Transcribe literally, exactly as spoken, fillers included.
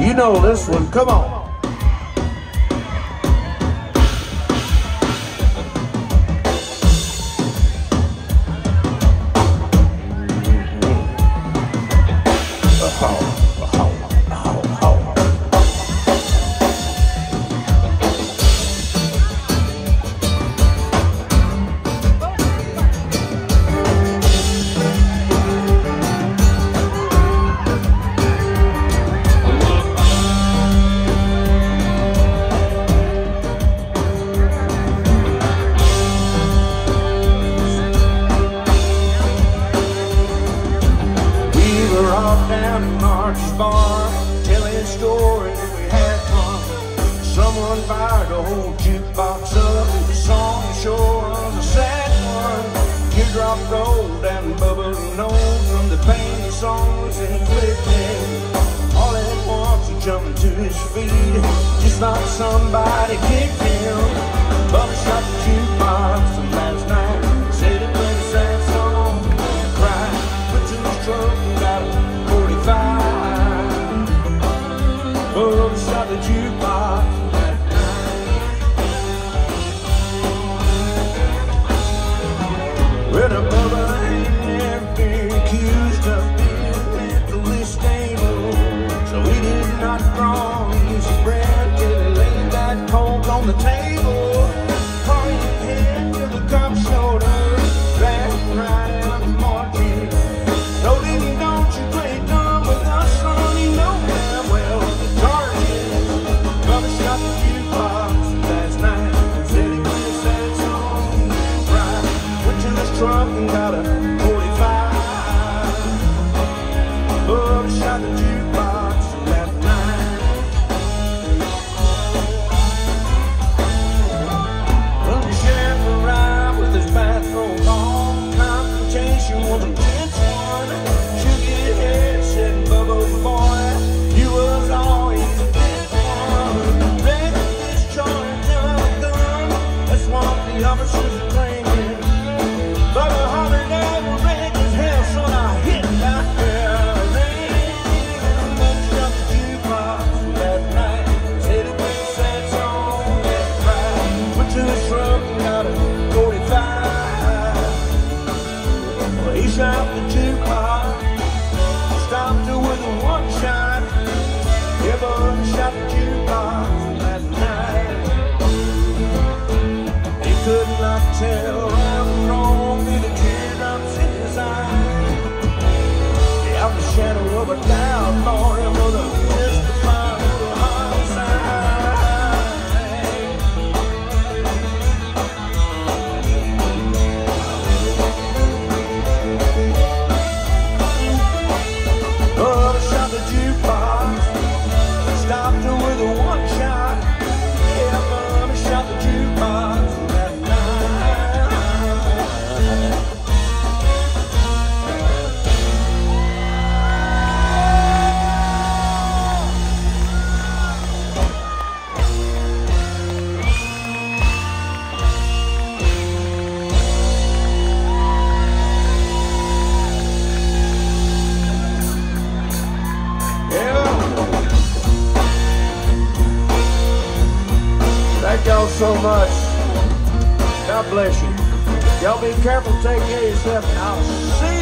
You know this one, come on. Down in March's bar, telling stories that we had fun. Someone fired a whole jukebox up. The song sure was a sad one. Teardrop rolled and bubbled nose from the pain the song was inflicting. All at once he jumped to his feet, just like somebody kicked him. Bubba shot the jukebox and last night said it played a sad song and cried. Went to his truck and got a forty-five. Bubba shot the jukebox that night. Well, the Bubba ain't never been accused of being mentally stable, so he did not wrong. He's a bread till he laid that coke on the table. Party head till the cop showed up, dragging right out the margin. No, baby, don't you play dumb with us, son. You know damn well the charge is. Bubba shot the jukebox last night, said he played a sad song and cried. Went to his truck and got a forty-five. Bubba shot the jukebox last night. Well, the sheriff arrived with his bathrobe on. Confrontation was a tense one. Shook his head, said, Bubba boy, you was always a bit one. Read this charge of a gun, that's what the officers are claiming. Bubba hollered out, red as hell, son, I hit that girl. Bubba shot the jukebox that night, said he played a sad song and cried. Went to his truck and got a forty-five. Well, he shot the jukebox, stopped her with a one shot. Yeah, Bubba shot the jukebox that night. He could not tell right from wrong with the teardrops in his eyes. Yeah, out the shadow of a doubt for him was a mystified homicide. Bubba shot the jukebox, stopped her with a one shot. Yeah, Bubba shot the jukebox that night. Yeah. Thank y'all so much. God bless you. Y'all be careful, take care of yourself, and I'll see